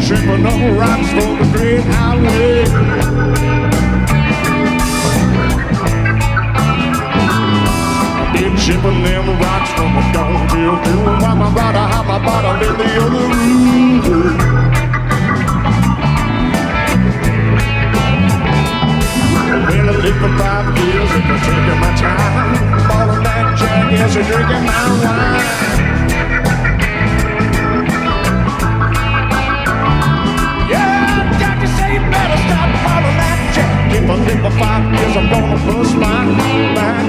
shipping up rocks for the great highway. I've been shipping them rocks from the dawn till noon. While my brother had my bottle in the other room. Well, I lived for 5 years and I'm taking my time. Balling that jackass and drinking my wine. Better stop following that jack. If I live for 5 years, I'm gonna bust my back.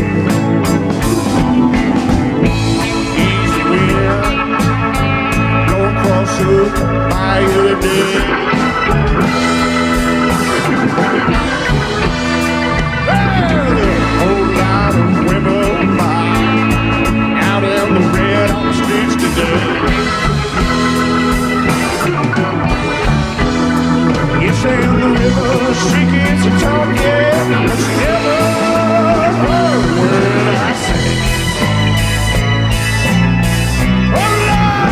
Easy win, blow across the HYRYDER. Well, a whole lot of women out in the red on the streets today. It's in the river, she gets a talking, but she never heard a word I say. Oh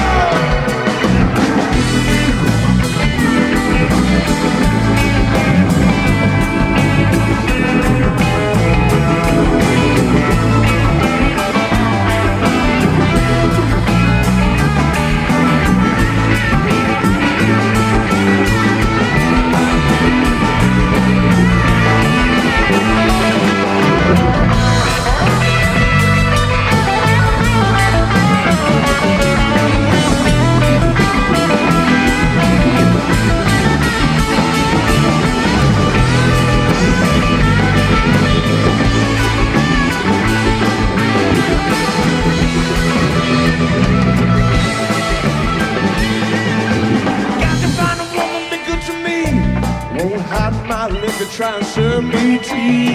to try and serve me tea.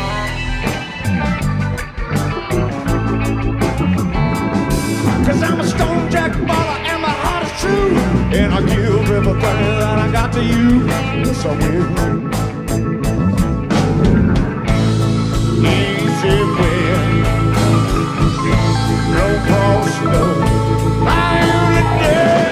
Cause I'm a stone jack baller and my heart is true. And I give everything that I got to you. Yes, I will. Easy win, no cross the HYRYDER.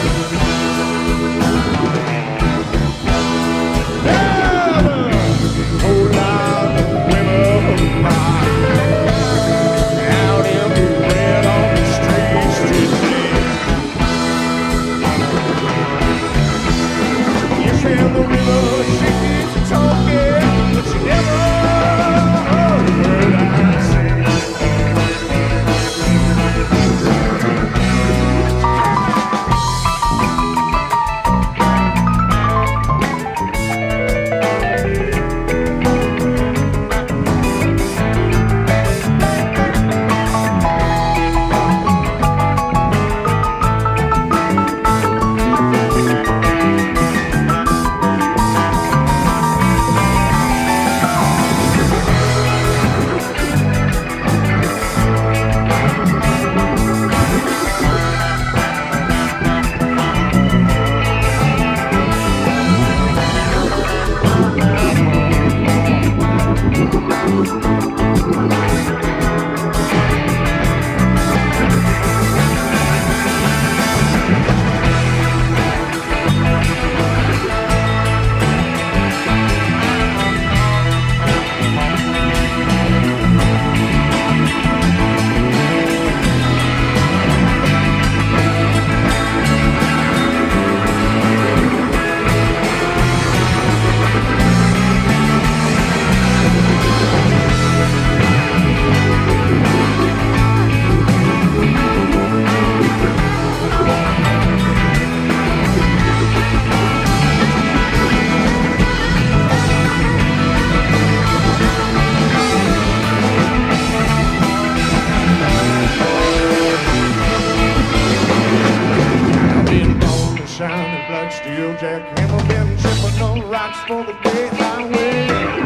Steel jackhammer, been shipping on rocks for the great highway.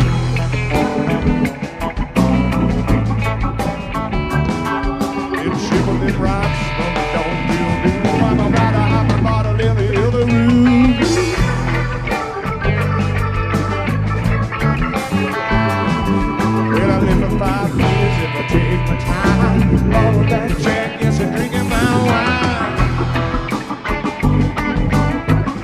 Been shipping them rocks from the dawn till noon. While my rider had my bottle in the other room. Well, I live for 5 years if I take my time. All of that jack, yes, and drinking my wine.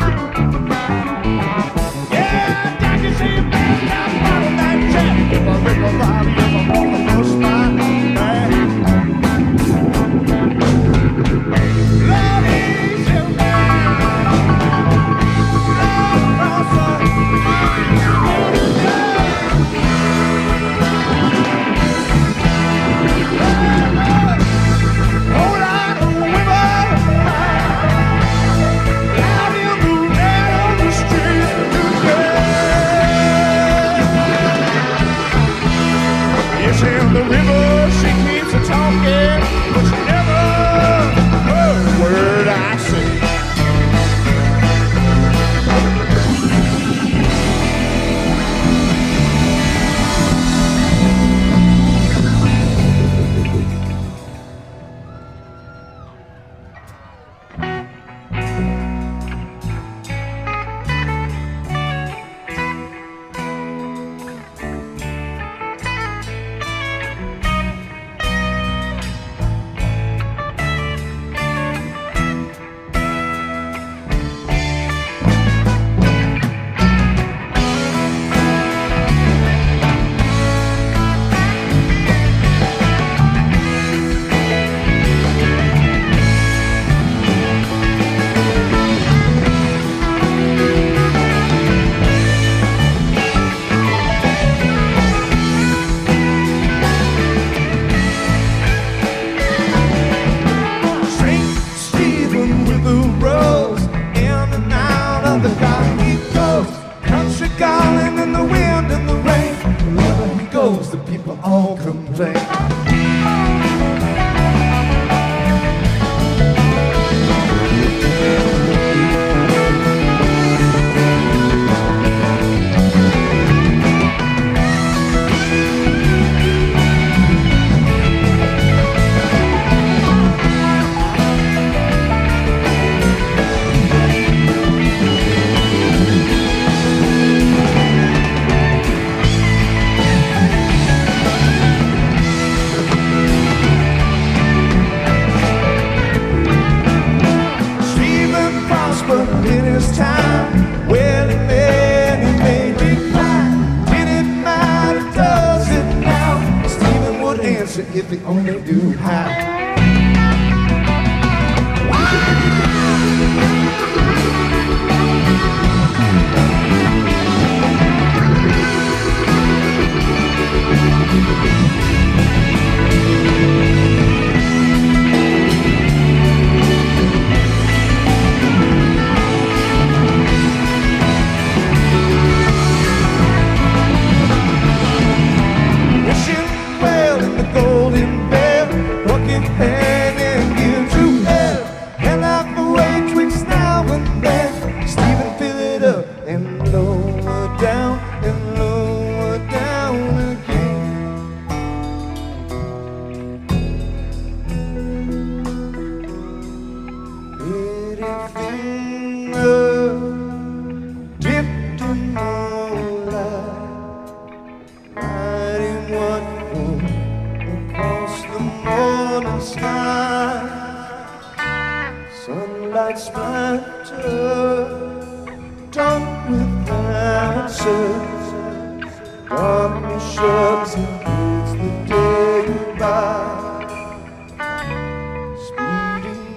'cause the people all complain. In his time, well, he made me cry. Did it matter, does it now? Stephen would answer if he only knew how. Sunlight splatter, dark with answers. Darkness shuts and bids the day goodbye. Speeding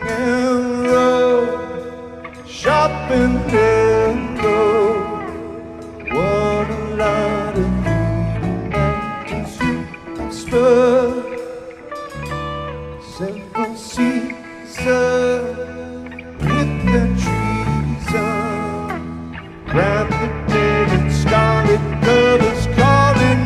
arrow, sharp and narrow. What a lot of freedom and sweet and spur. Several seasons with the treason, grab the dead and scarlet colors calling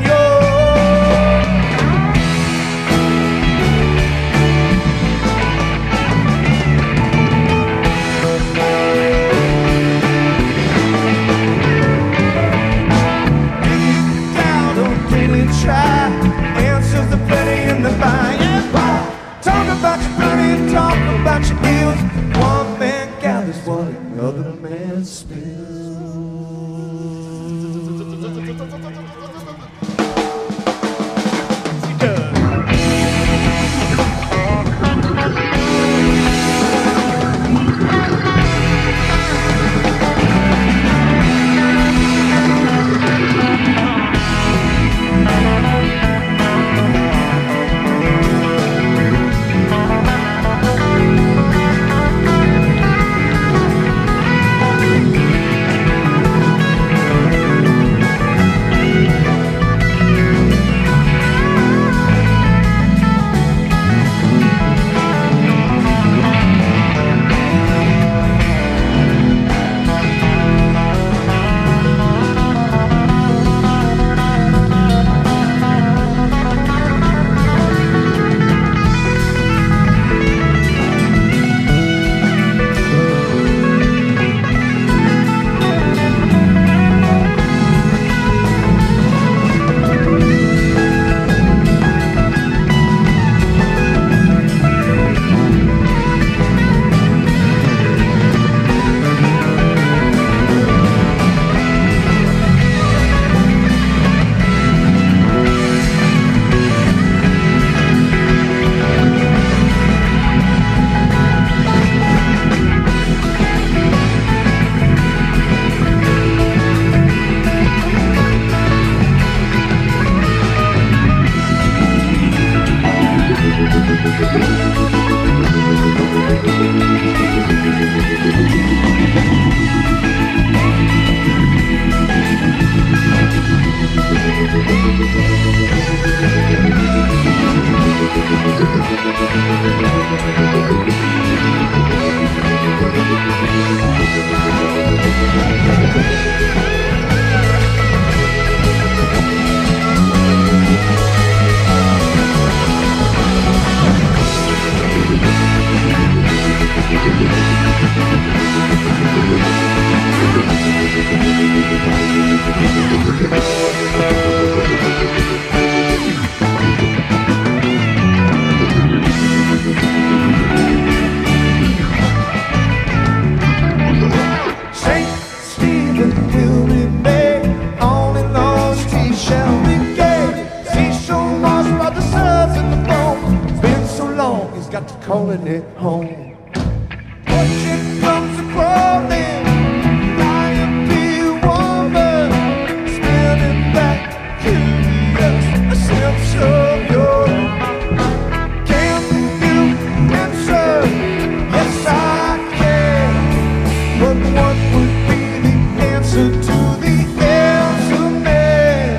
calling it home. Watching comes a crawling, lying pea woman, spinning back, curious, a sense of your. Can you answer? Yes, I can. But what would be the answer to the answer man?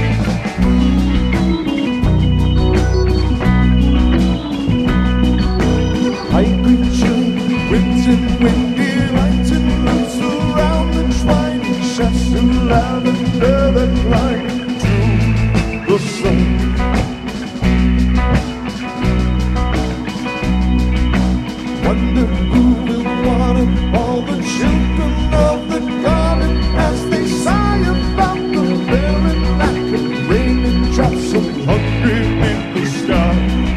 I greet you, winds and windy lights and roots around the twining shafts of lavender that climb to the sun. Wonder who will water all the children of the garden as they sigh about the barren lack of rain and drops of hungry in the sky.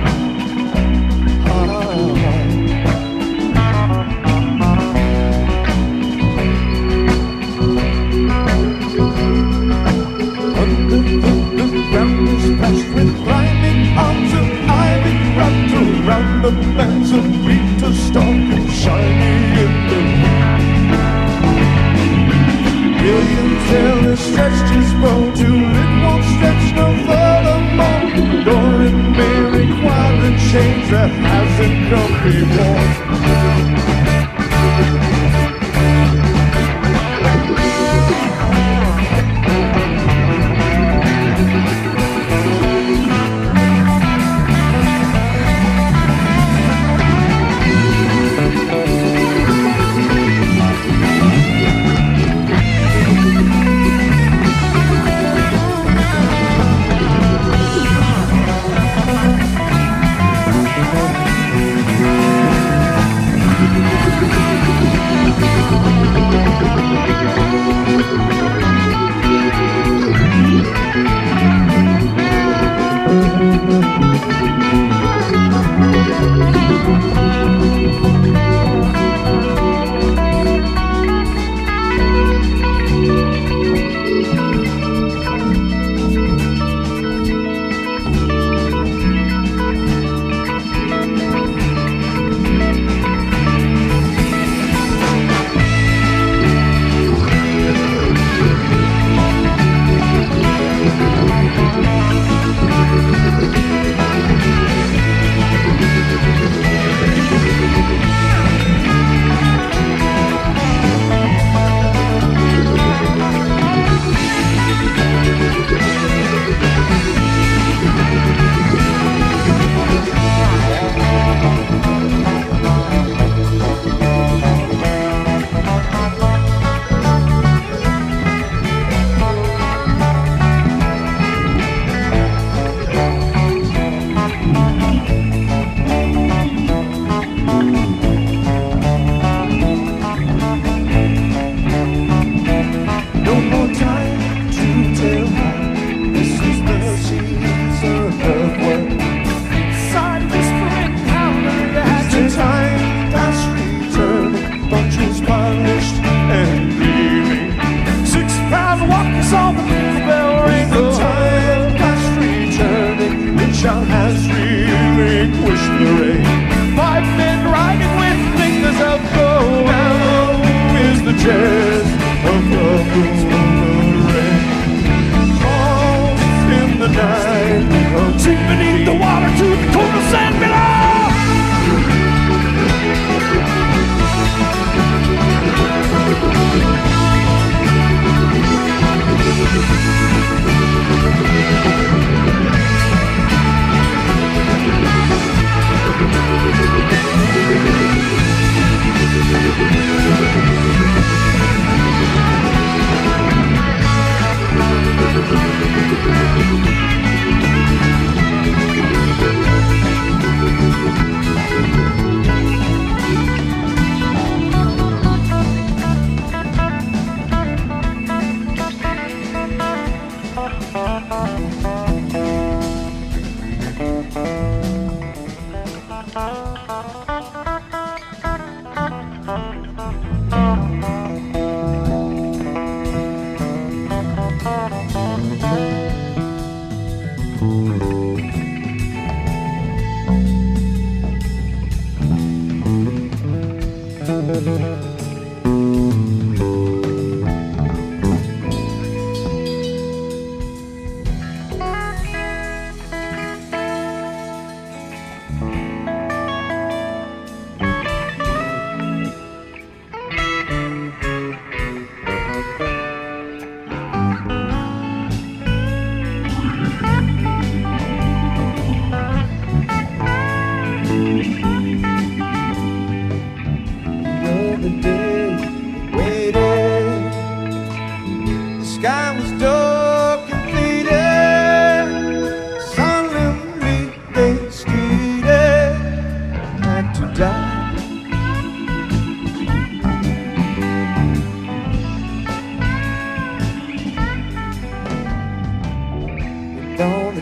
Under the ground is patched with climbing arms of ivy wrapped around the bands of wheat to stalk and shining in the heat. Millions ever stretched his bow till it won't stretch no furthermore. Nor it may require a change that hasn't come before.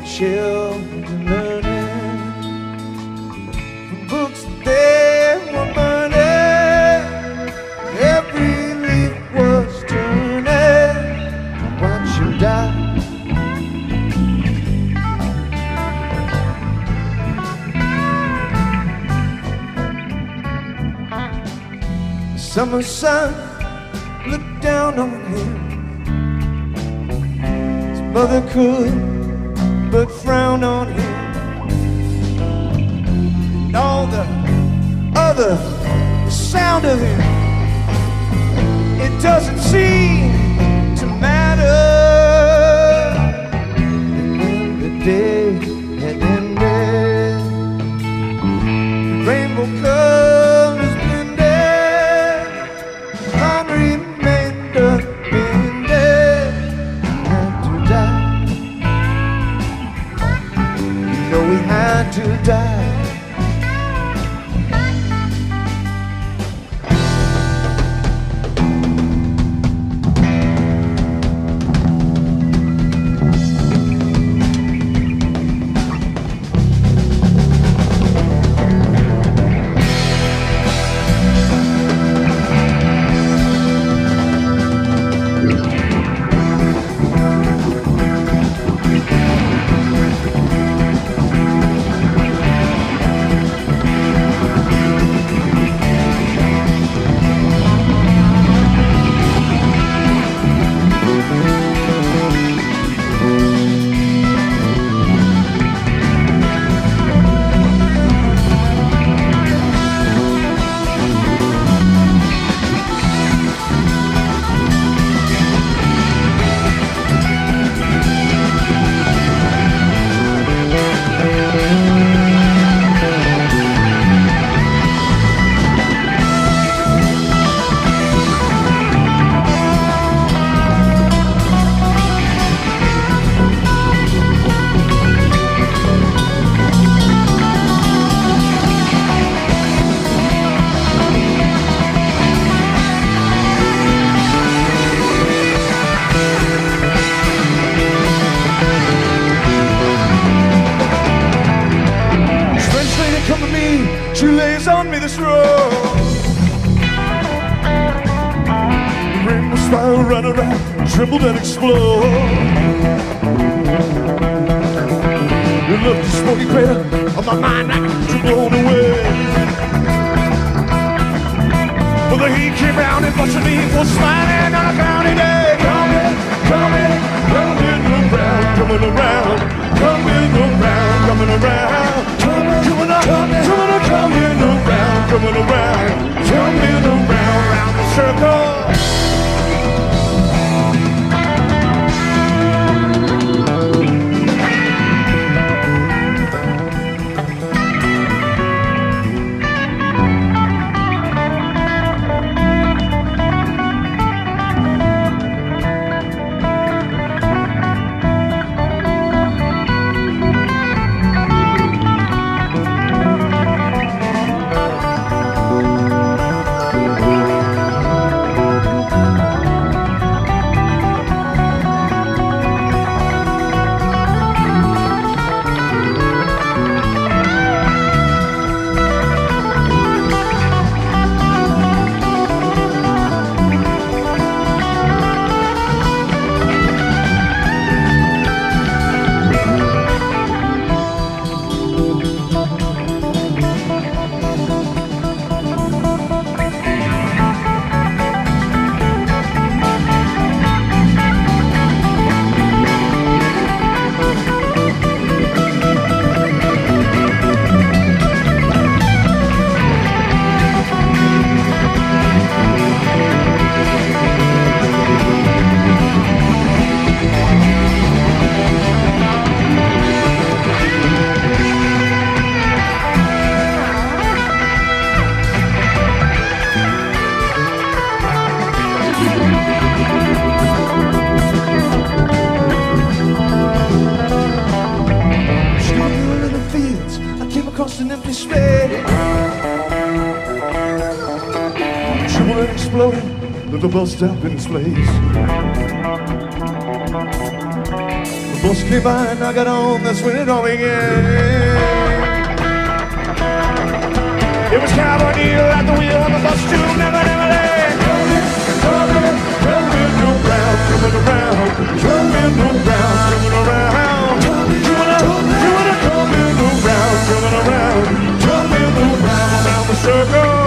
children learning from books they were burning. Every leaf was turning. Watch you die. The summer sun looked down on him. His mother could but frown on him. And all the other sound of him, it doesn't seem to matter. And when the day had ended, rainbow colors blended, mine remained unbended. Had to die. No, we had to die. She lays on me this road. The rainbow spiral run around, trembled and explode. Your love is smoky crater of my mind, I got blown away. Well, the heat came round and watched me for smiling on a cloudy day. Coming, coming, coming around, coming around, coming around, coming around, coming, coming up, coming, coming up, coming around, coming around, coming around, round the circle. An empty space. She would explode, let the bus stop in its place. Bus came by and I got on, that's when it all began. It was Cowboy Neil at the wheel on the bus to never, never land. Coming around, coming around, coming around, coming around, coming around the circle.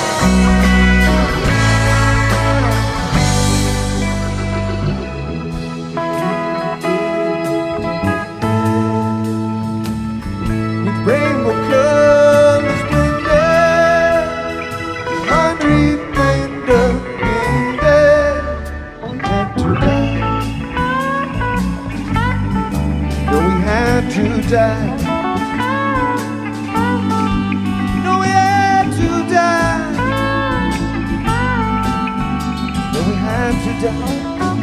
Rainbow colors blended, my dream ended. We had to die. No, we had to die. No, we had to die. No, we had to die.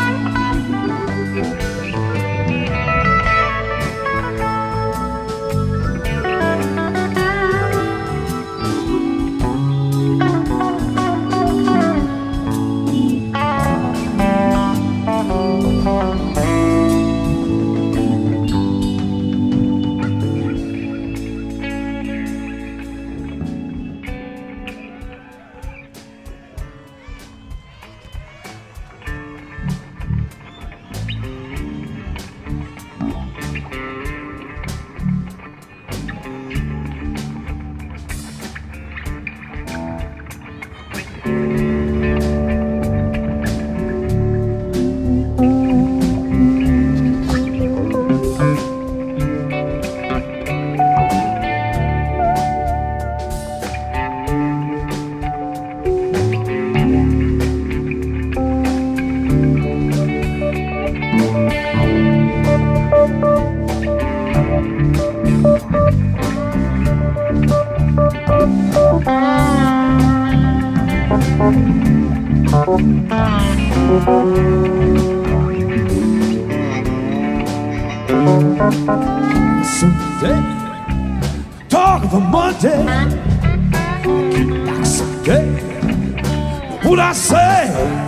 Someday, talk of a Monday, get back someday. What I say?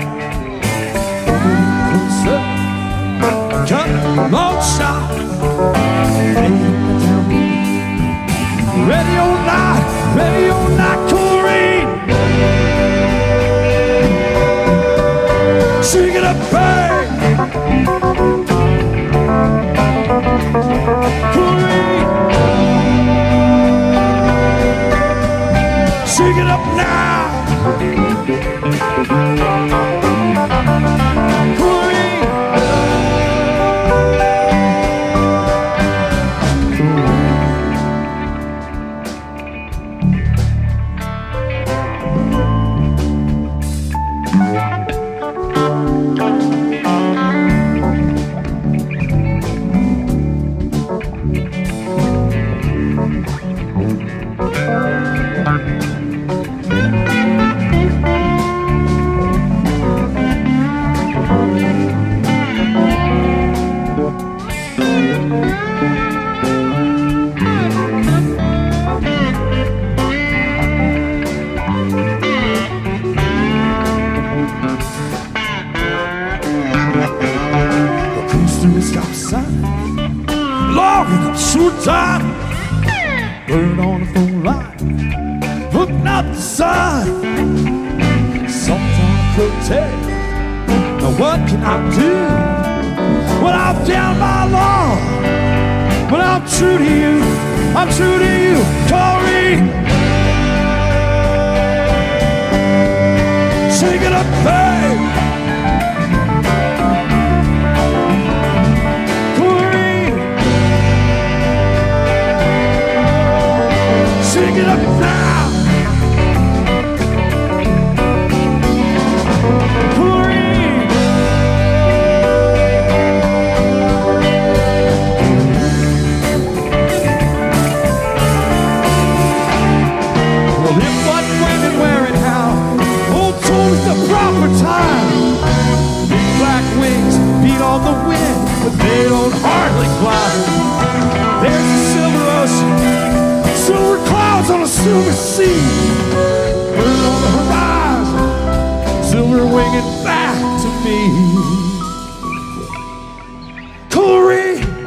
Come on, shot. Ready or not, Corey. Shake it up, bang. Shake it up now. Time, burn on the phone line, looking up the sun, salt on the coattail. Now what can I do when I'm down by law? When I'm true to you, Corey. Shake it up, babe. Shake it up now. Corey. Well, if what, when, and where, and how, old told us the proper time. Big black wings beat on the wind, but they don't hardly fly. There's the silver ocean, silver clouds on a silver sea, bird on the horizon, silver winging back to me. Corey.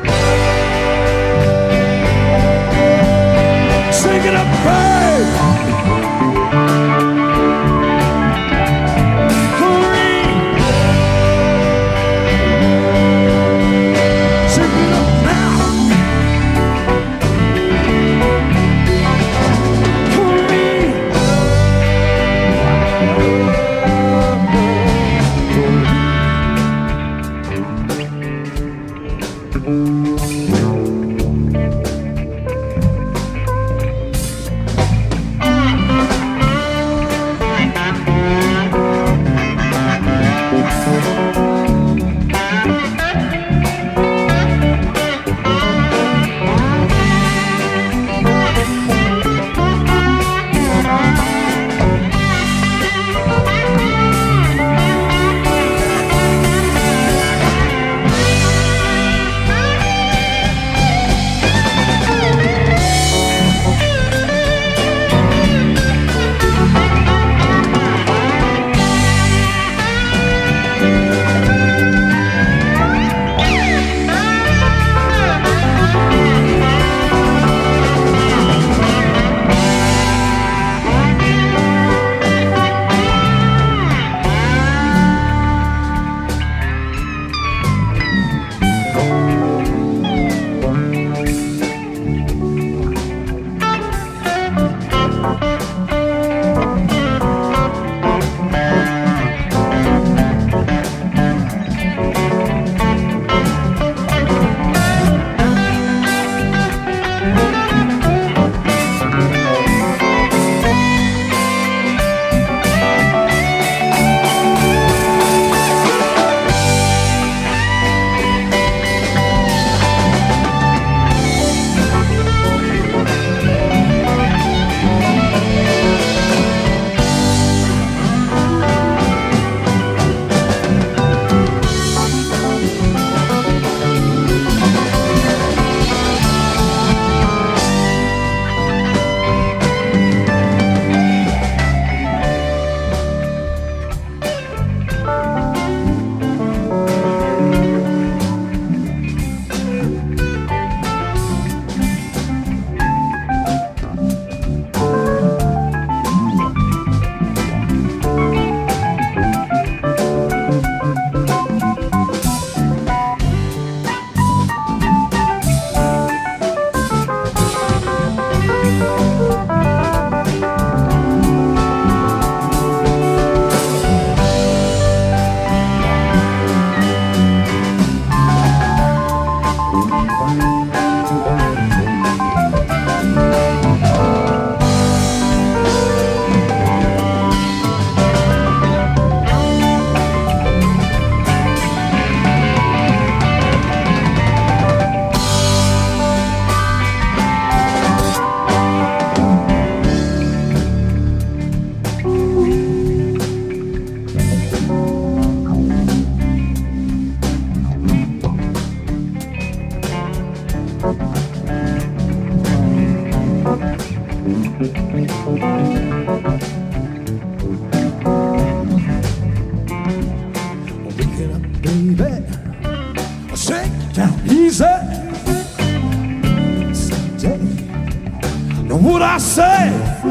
What I say?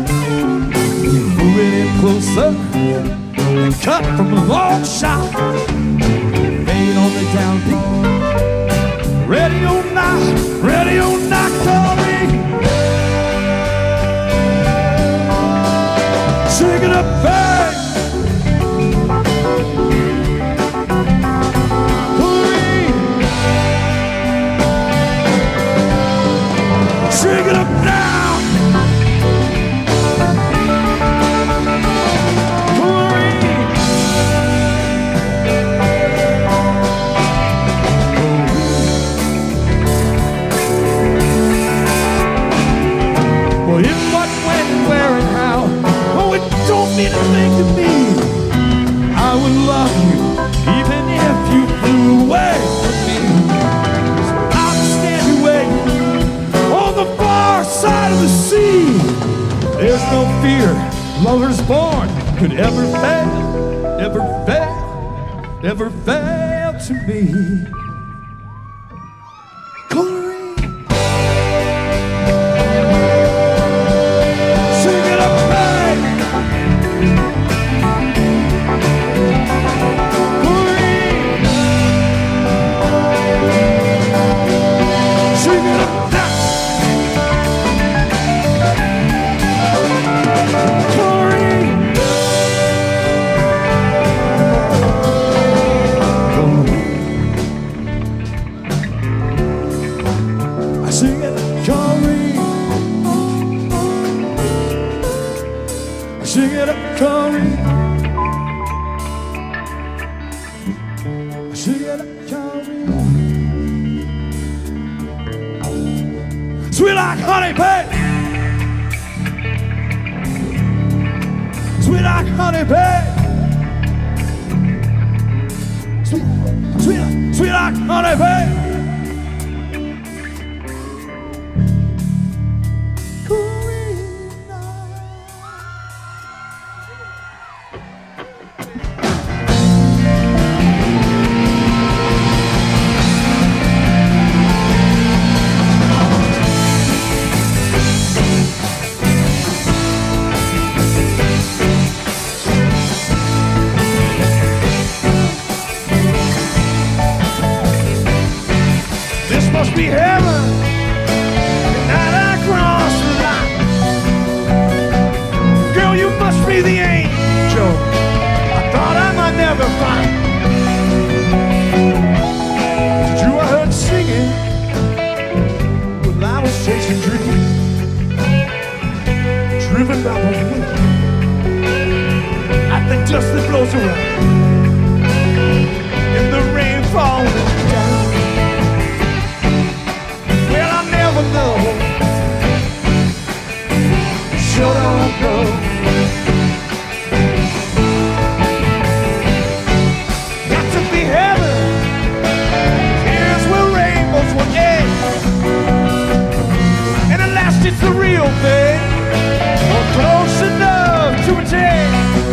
You moving in closer and cut from a long shot. Fade on the downbeat. Ready or not, call me. Shake it up, babe. Shake it up now. Me to think of me, I would love you even if you flew away from me. So I'll stand you waiting on the far side of the sea. There's no fear, lovers born could ever fail, ever fail, ever fail to me. Sing it, Corey. Sing it up, Corey. Sing it up, Corey. Sweet like honey, babe. Sweet like honey, babe. Sweet like honey, babe. Must be heaven, the night I cross the line. Girl, you must be the angel I thought I might never find. Did you I heard singing while I was chasing dreams, driven by the wind, like the dust that blows around, and the rain falling down. Know, sure don't know. Got to be heaven. Here's where rainbows will end, and at last it's the real thing, or close enough to attain.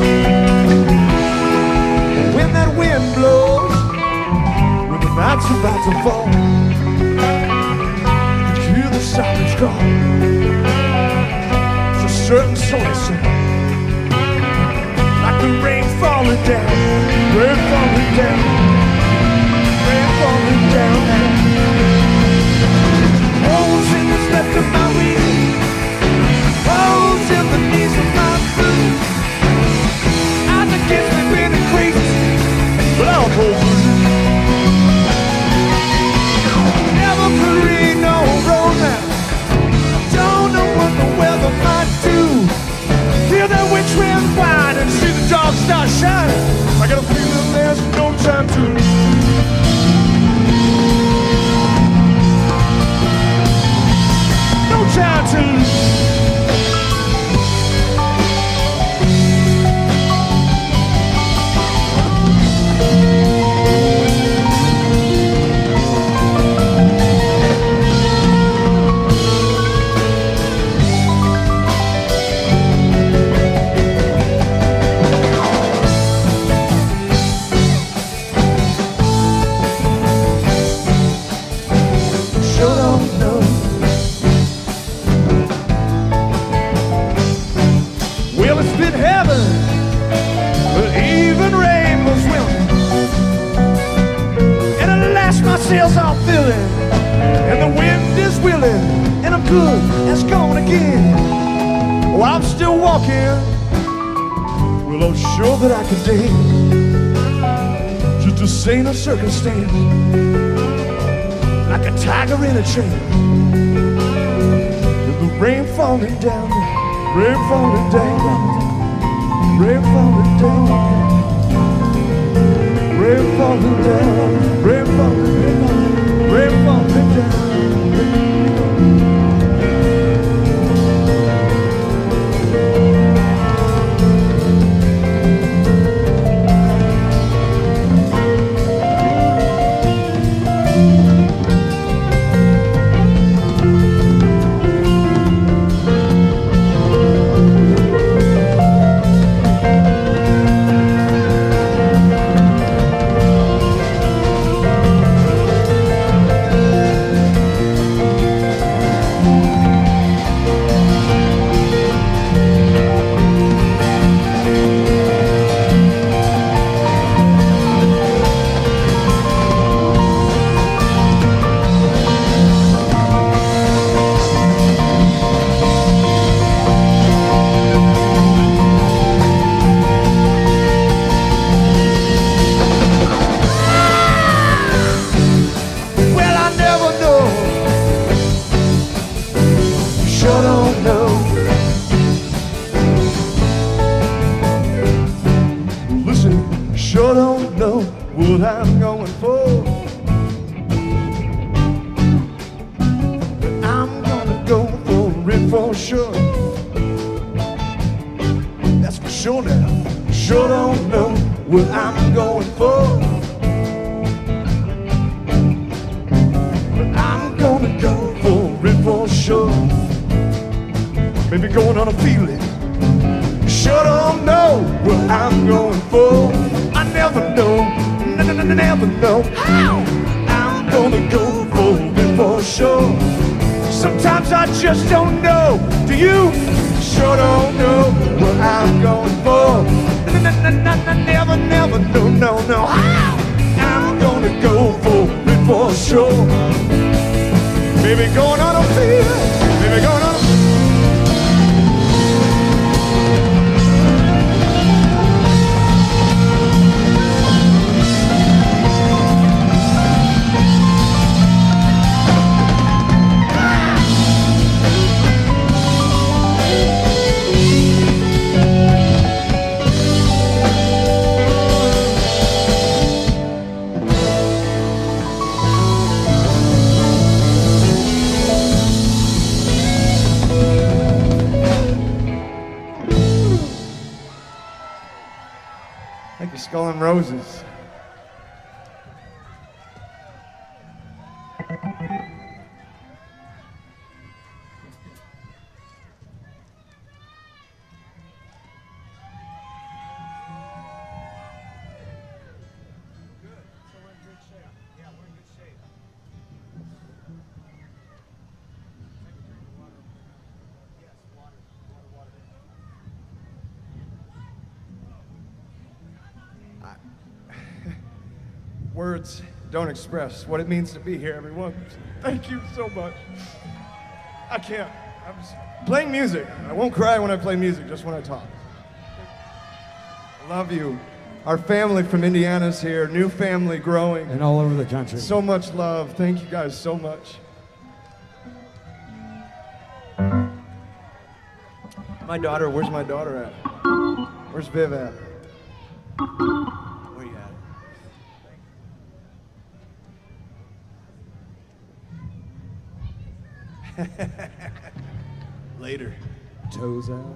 When that wind blows, when the night's about to fall, silence call. It's a certain sort of sound, like the rain falling down, rain falling down, rain falling down. Holes in what's left of my wheel, holes in the knees of my boots. Eyes against me being crazy, but I'll pull through. Never could read no romance. Don't know what the weather might do. Hear that witch wind whine and see the dark star shining. I got a feeling there's no time to lose. No time to lose. Sails are filling, and the wind is willing, and I'm good as gone again. Oh, I'm still walking. Well, I'm sure that I can dance, just to sing a circumstance, like a tiger in a chain. With the rain falling down, rain falling down, rain falling down, rain falling down, rain falling down. Rain falling down. for sure. That's for sure now. Sure don't know what I'm going for, but I'm gonna go for it for sure. Maybe going on a feeling. Sure don't know what I'm going for. I never know, never know how I'm gonna go for it for sure. Sometimes I just don't know. Do you? Sure don't know what I'm going for. Never know how I'm gonna go for it for sure. Maybe going on a feeling. Maybe going on a Skull and Roses. Words don't express what it means to be here, everyone. Thank you so much. I can't. I'm just playing music. I won't cry when I play music, just when I talk. I love you. Our family from Indiana's here, new family growing. And all over the country. So much love. Thank you guys so much. My daughter, where's my daughter at? Where's Viv at? Where you at? Later. Toes out.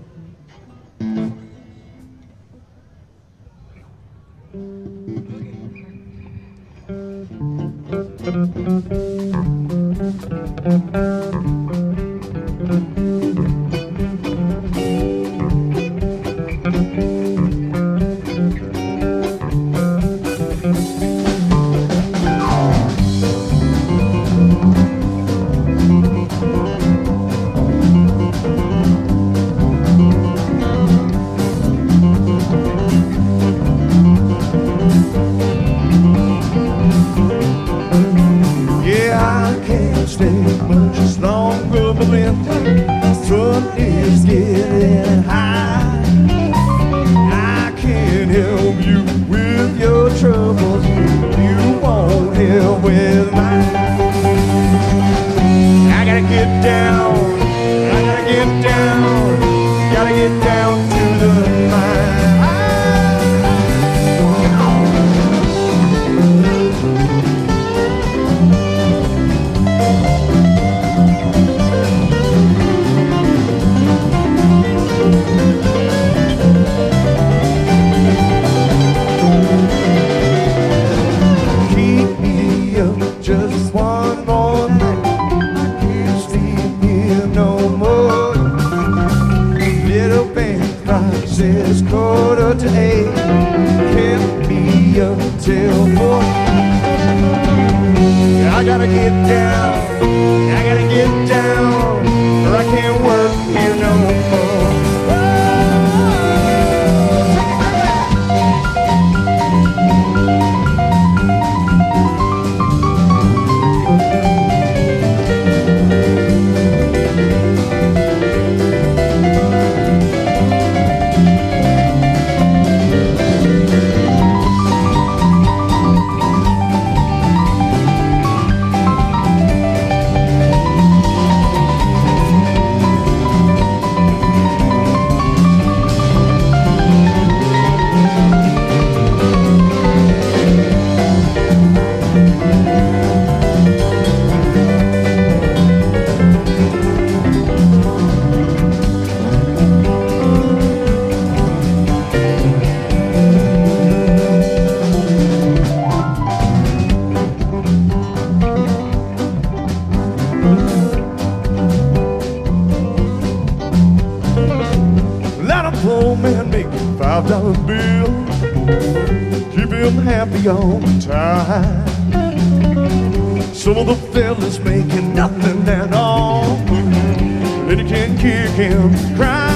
$5 bill, keep him happy all the time. Some of the fellas making nothing at all, then you can kick him cry.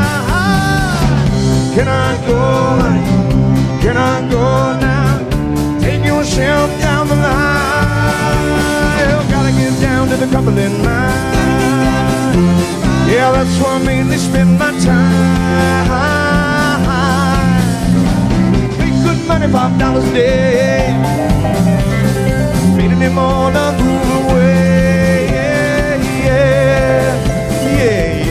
Can I go? Can I go now? Take yourself down the line. You gotta get down to the Cumberland line. Yeah, that's where I mainly spend my time. Make good money, $5 a day, feeding him all the way. Yeah, yeah, yeah, yeah.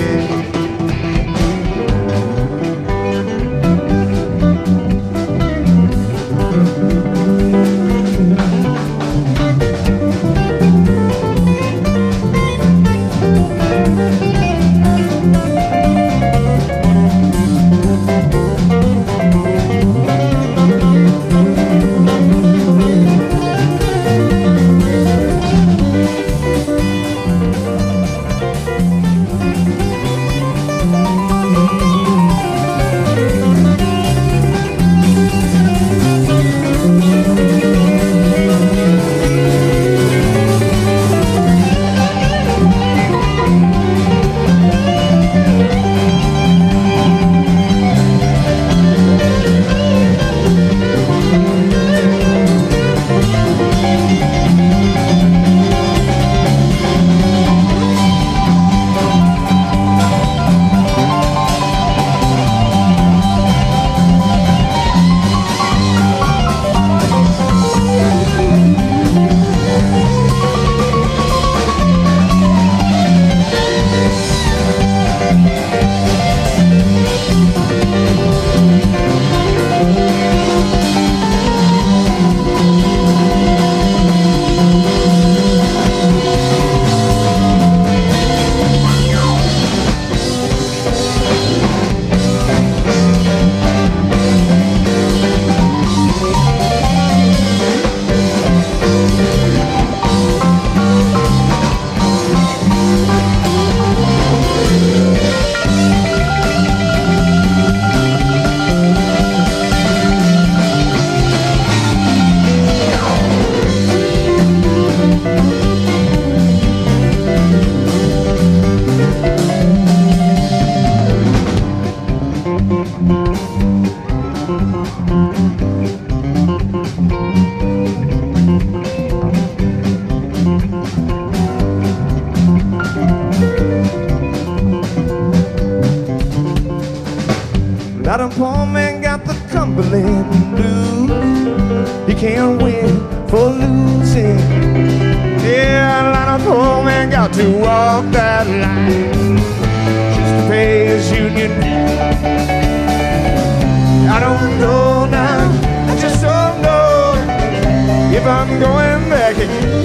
Now the poor man got the Cumberland blues. He can't win for losing. Yeah, now the poor man got to walk that line just to pay his union dues. I don't know now, I just don't know if I'm going back again.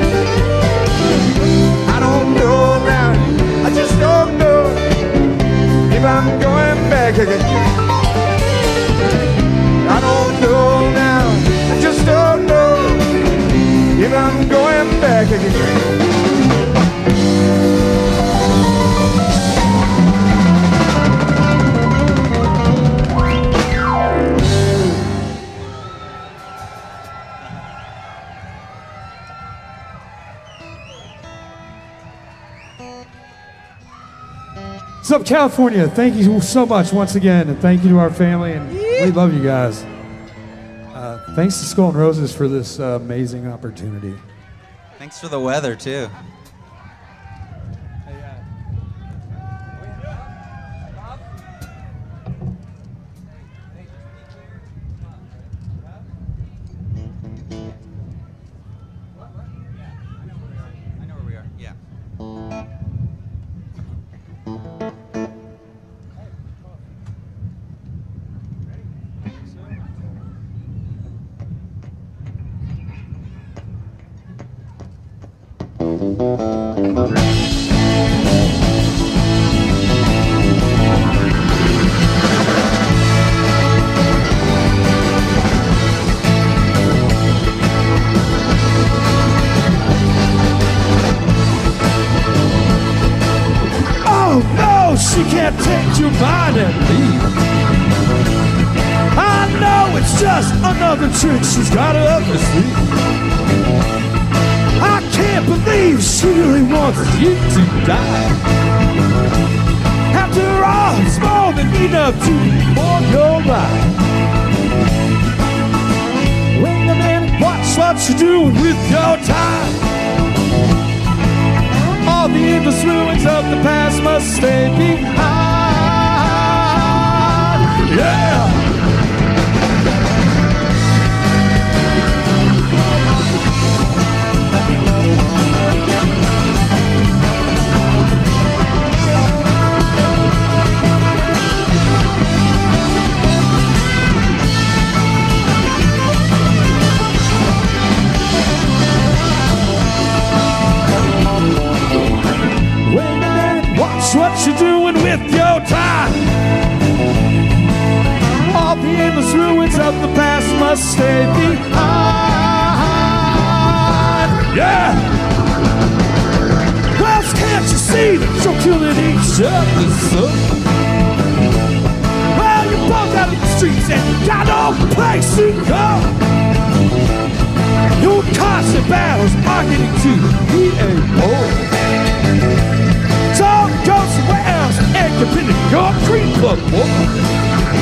I don't know now, I just don't know if I'm going back again. I don't know now, I just don't know if I'm going back again. What's up, California? Thank you so much once again, and thank you to our family, and we love you guys. Thanks to Skull and Roses for this amazing opportunity. Thanks for the weather, too. I know where we are, yeah. Oh no, she can't take your mind and leave. Oh, it's just another trick she's got up her sleeve. I can't believe she really wants you to die. After all, it's more than enough to for your life. Wait a minute, watch what you're doing with your time. All the endless ruins of the past must stay behind. Yeah! What you doing with your time? All the endless ruins of the past must stay behind. Yeah! Well, can't you see that you're killing each other, son? Well, you're both out in the streets and got no place to go. Your constant battles are getting to be a war. So go somewhere else and compete in your creep club, boy.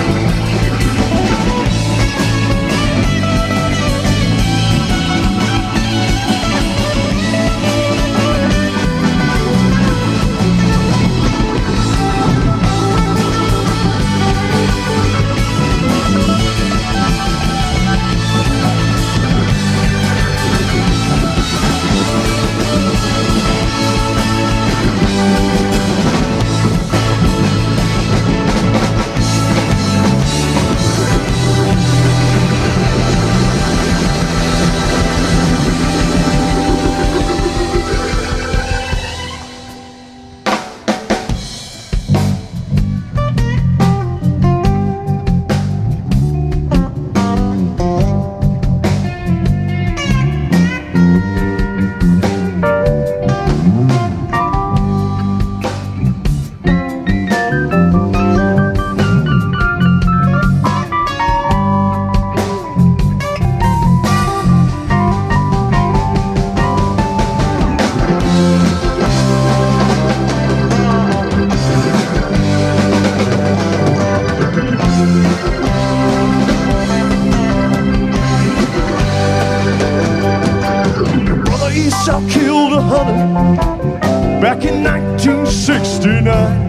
Back in 1969,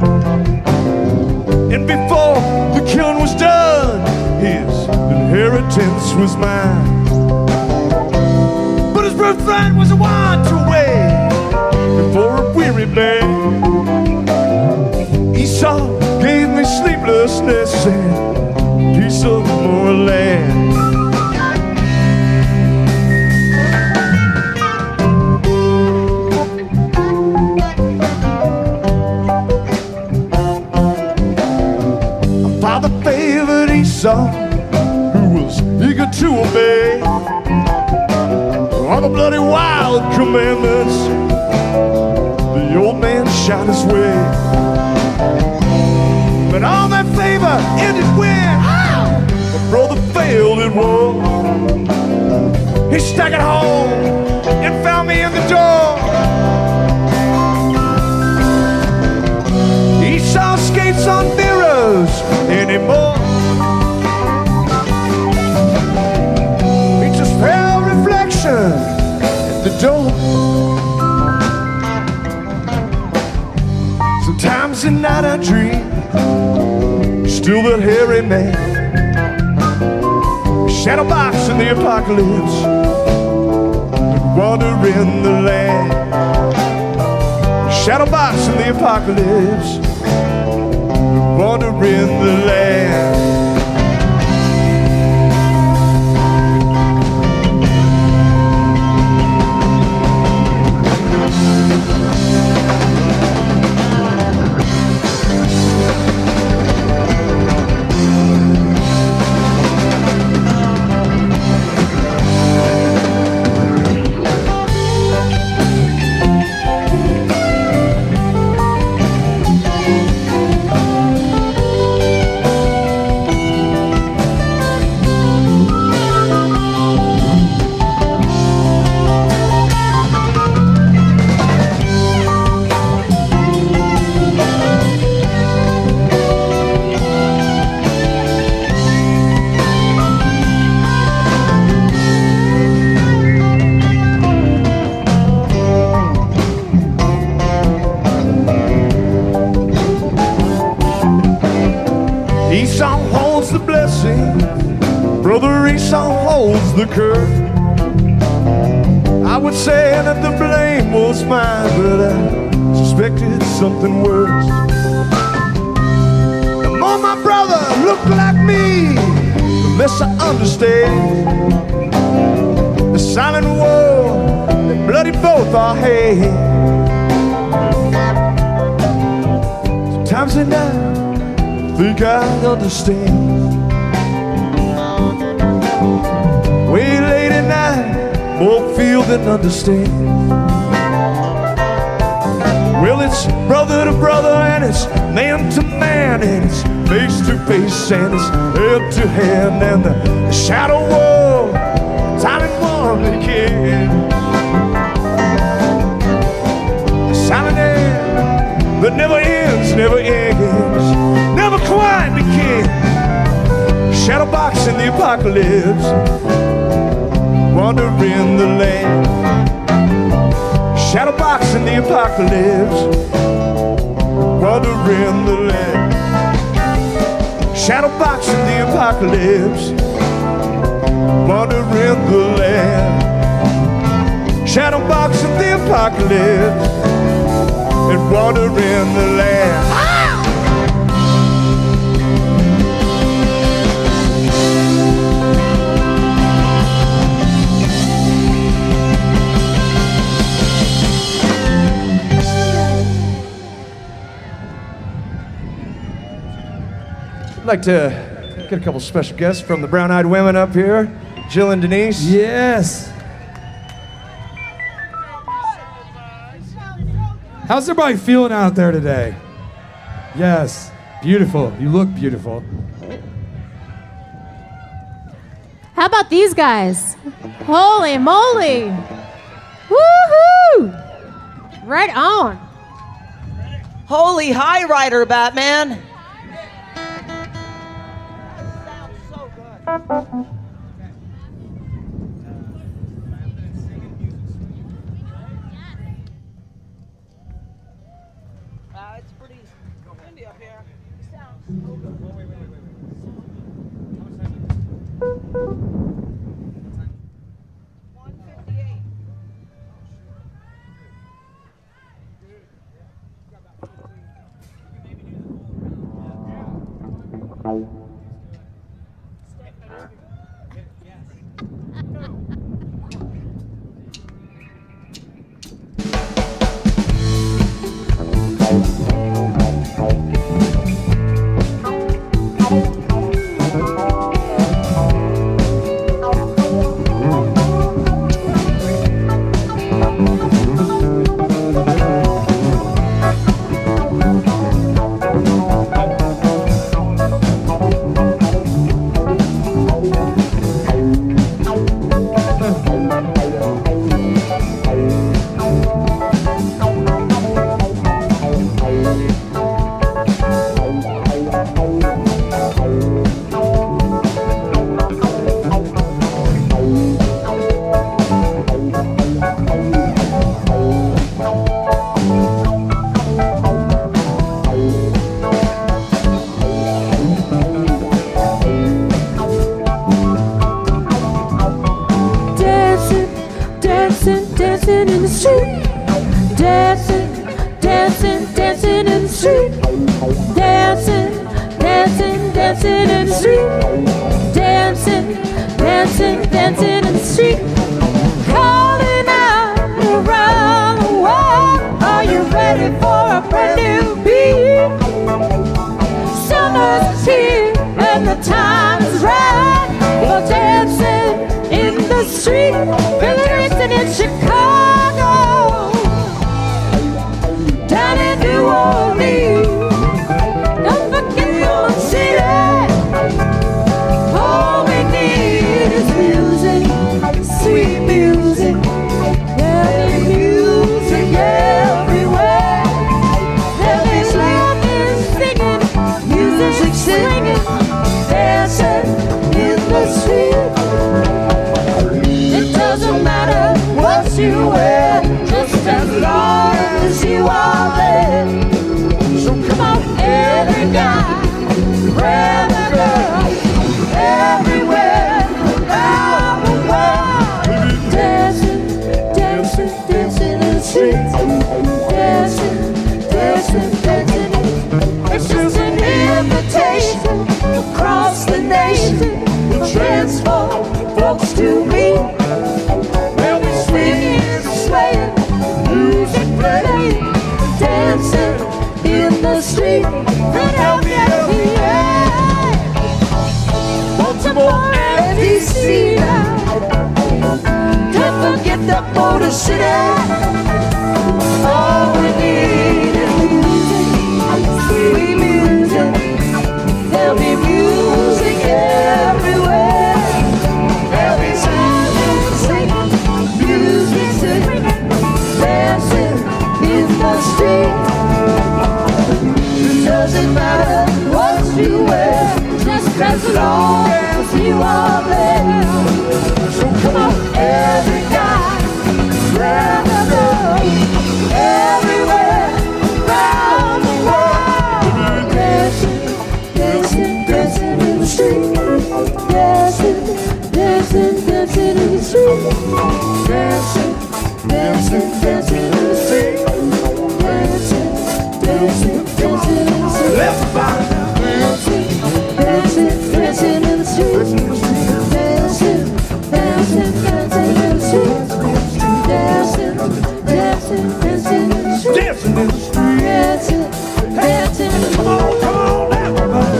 and before the killing was done, his inheritance was mine. But his birthright was a want to wait before a weary band. Esau gave me sleeplessness and piece of more land. Father favored Esau, who was eager to obey all the bloody wild commandments the old man shot his way. But all that favor ended when my brother failed at war. He stuck it home and found me in the door. Esau skates on mirrors anymore. He just fell reflection at the door. Sometimes at night I dream, still that hairy man, shadow box in the apocalypse, wander in the land. Shadow box in the apocalypse, wander in the land. the curve. I would say that the blame was mine, but I suspected something worse. The more my brother looked like me, the less I understand the silent war that bloodied both our heads. Sometimes at night I think I understand. Way late at night, more feel than understand. Well, it's brother to brother, and it's man to man, and it's face to face, and it's head to hand, and the shadow war, silent one that can. The silent air that never ends, never ends, never quite begins. Shadow box in the apocalypse, wandering the land. Shadow box in the apocalypse, wandering the land. Shadow box in the apocalypse, wandering the land. Shadow box in the apocalypse, and wandering the land. I'd like to get a couple special guests from the Brown Eyed Women up here. Jill and Denise. Yes. How's everybody feeling out there today? Yes. Beautiful. You look beautiful. How about these guys? Holy moly. Woohoo! Right on. Holy HYRYDER, Batman. It's pretty windy up here. Sounds so good. Wait. How much time? 1:58. Dancing in the street, dancing in the street, dancing in the street, dancing in the street, calling out around the world. Are you ready for a brand new beat? Summer's here and the time is right for dancing in the street. Racing in Chicago, down in New Orleans. Don't forget New York City. All we need is music, sweet music. There'll be music everywhere. There'll be laughing, singing, music swinging, dancing in the street. It doesn't matter what dancing, dancing, dancing. It's just an invitation across the nation. A chance for folks to meet. We'll be swinging and swaying, music playing, dancing in the street. Philadelphia, Baltimore, D.C. now. Can't forget the Motor City. All we need is music, sweet music. There'll be music everywhere. There'll be silence, singing, music singing, dancing in the street. It doesn't matter what you wear, just as long as you are there. So come on, every guy, grab a girl, everywhere, round the world, dancing, dancing, dancing in the street, dancing, dancing, dancing in the street, dancing, dancing, dancing in the street, dancing, dancing, dancing in the street, everybody dancing, dancing, dancing in the street, dancing, dancing, dancing in the street, dancing, dancing, dancing in the street, Dancing in the street. dancing, dancing. Come on, everybody.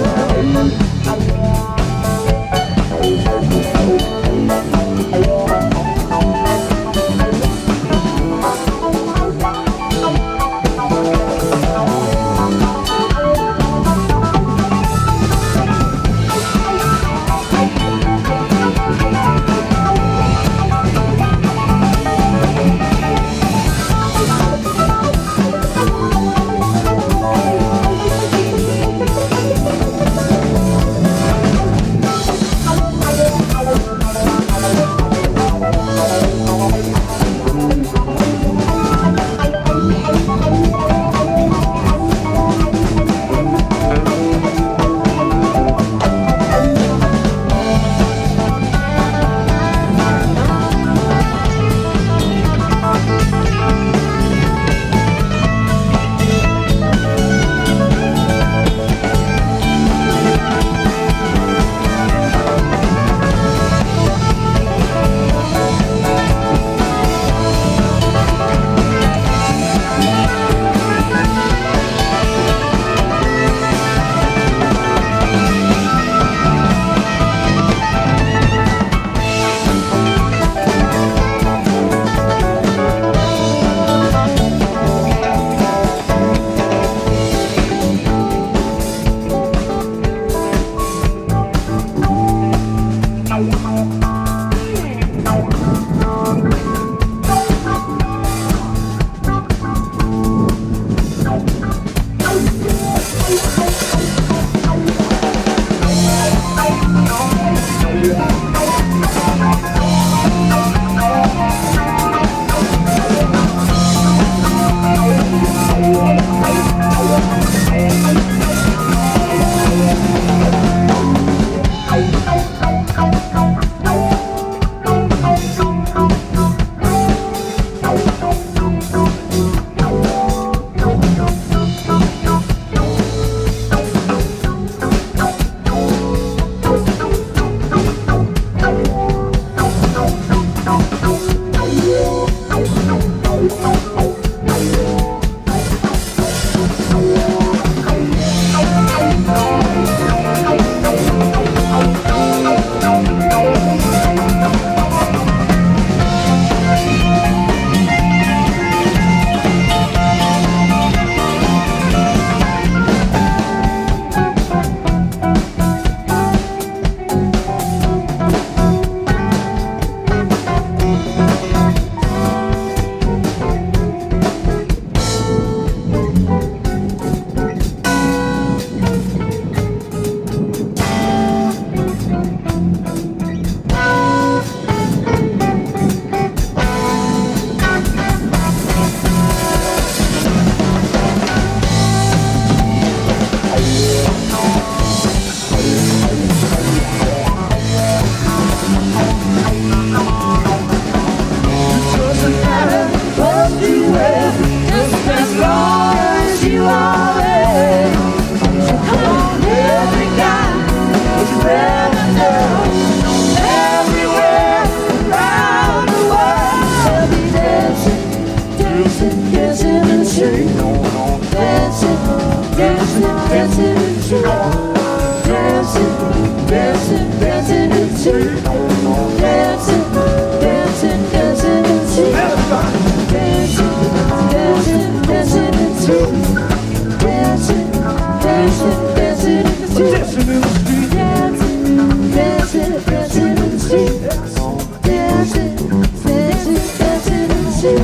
street. Dancing, dancing, dancing in the street. Dancing, dancing, dancing in the street. Dancing, dancing, dancing in the street. Dancing, dancing, dancing in the street. Dancing, dancing, dancing in the street. Dancing, dancing, dancing in the street. Dancing, dancing, dancing in the street.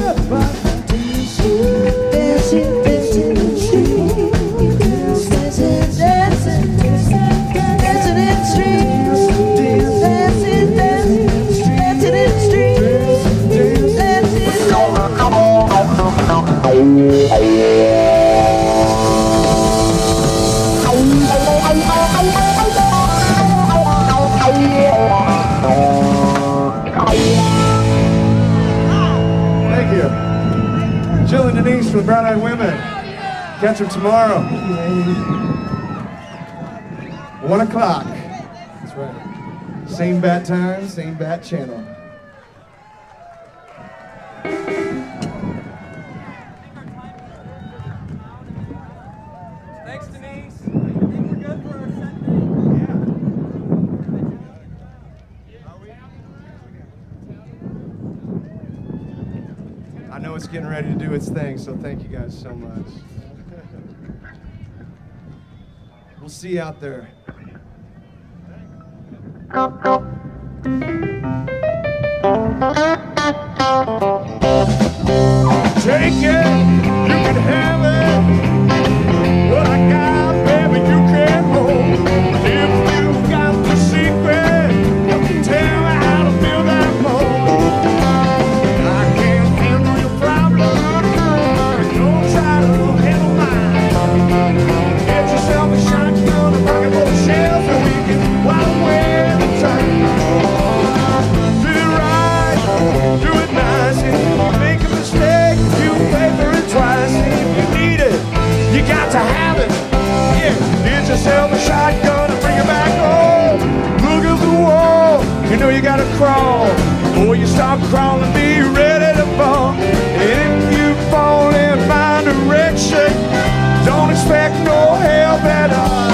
Dancing, dancing in the street. Dancing, dancing, dancing in the street. Dancing, dancing, dancing in the street. Thank you. Jill and Denise from the Brown Eyed Women. Catch them tomorrow. 1 o'clock. That's right. Same bat time, same bat channel. Thanks, Denise. I think we're good for our set. I know it's getting ready to do its thing, so thank you guys so much. We'll see you out there. Take it, you can have it. What I got, baby, you can hold. If you got the secret, you can tell me how to fill that mold. I can't handle your problems, don't try to handle mine. Get yourself a shotgun, a pocket full of shells, and we can while away the time. Do it right, do it nice. If you make a mistake, you pay for it twice. If you need it, you got to have it. Yeah, get yourself a shotgun and bring it back home. Look at the wall, you know you gotta crawl. Before you start crawling, be ready to fall. And if you fall in my direction, don't expect no help at all.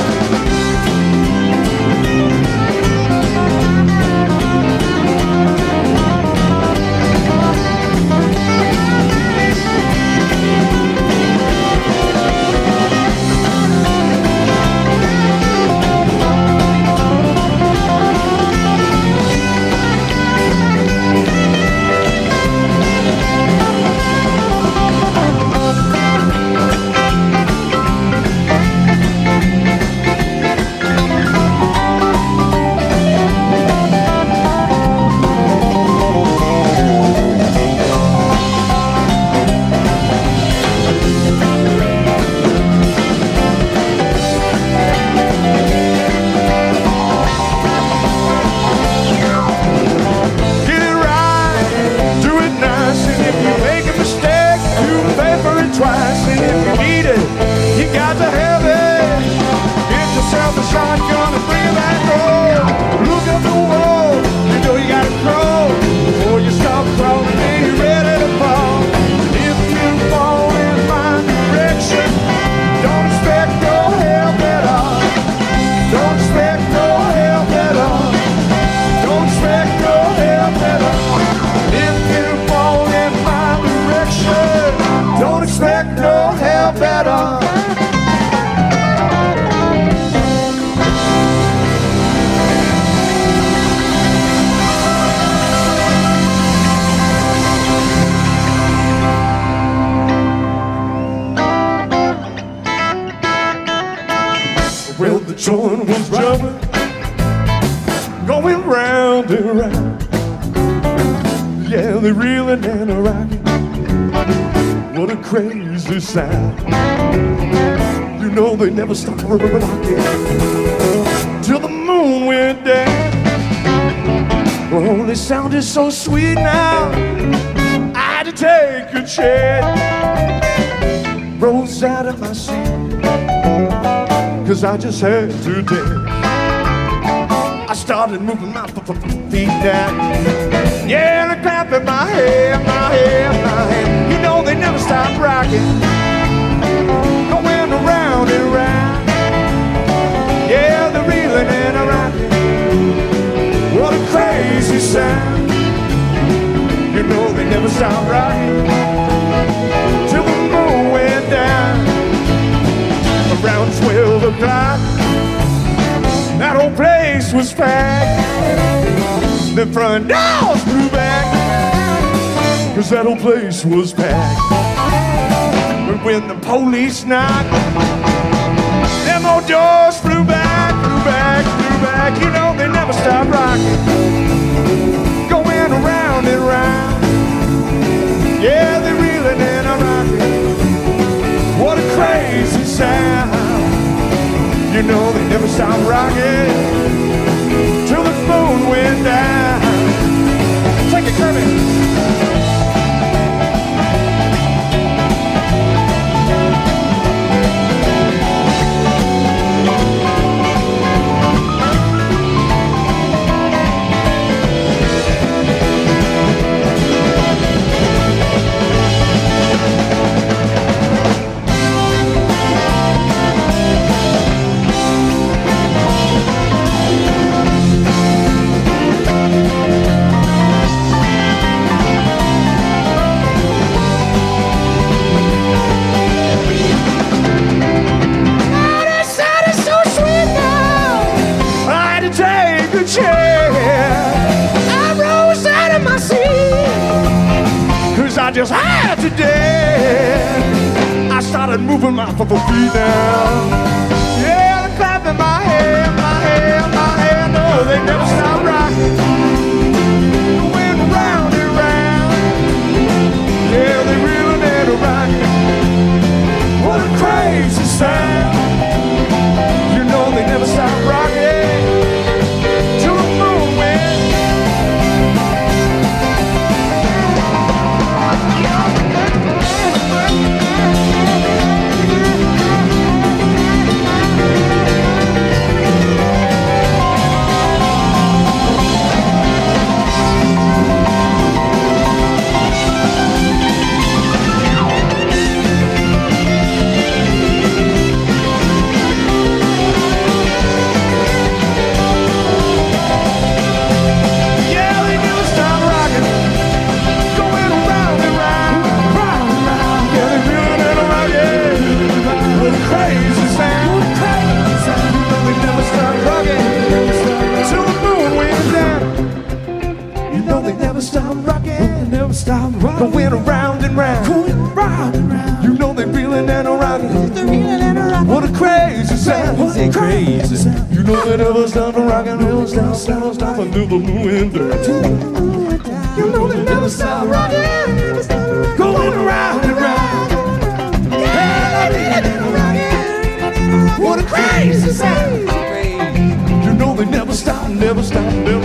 Well, the joint was jumping, going round and round. Yeah, they reeling and a rocking. What a crazy sound. You know they never stop rocking till the moon went down. Oh, they sounded so sweet now. I had to take a chance. Rose out of my seat, 'cause I just had to dance. I started moving my feet down. Yeah, and I clapping my hands, my hands, my hands. You know they never stop rocking. stop rocking till the moon went down. Around 12 o'clock, that whole place was packed. The front doors blew back, 'cause that whole place was packed. But when the police knocked, them old doors flew back, flew back, flew back. You know they never stop rocking, going around and round. Yeah, they reeling and a rocking. What a crazy sound. You know they never stop rocking till the moon went down. Take it, Kirby. I just had to dance. I started moving my feet down. Yeah, they're clapping my hand, my hand, my hand. No, they never stop rocking. Going round and round. Yeah, they really never rocking. What a crazy sound. You know they never stop rocking till the moon went. Stop rocking, going around and round, going round and round. You know they're reeling and a rocking, they're reeling and a rocking. What a crazy sound, what a crazy sound. You know they never stop rocking, never stop until the moon went down. You know they never stop rocking, going around and round. Yeah, they're reeling and a rocking. What a crazy sound. You know they never stop, never stop, never